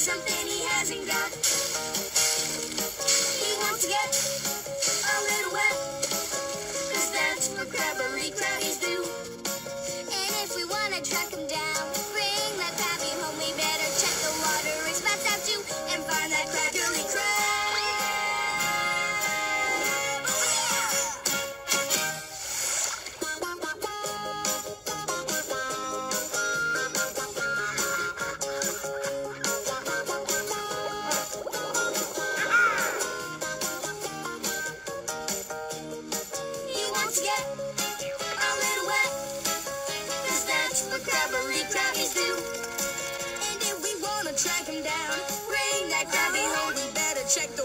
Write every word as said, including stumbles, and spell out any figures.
something he hasn't got. He wants to get a little wet, 'cause that's what crabbery crabbies do. And if we wanna track him down, bring that crabby home, we better check the watering spots out too, and find that crackerly crab. Crabbery crabbies do. And if we wanna track him down, bring that crabby home, we better check the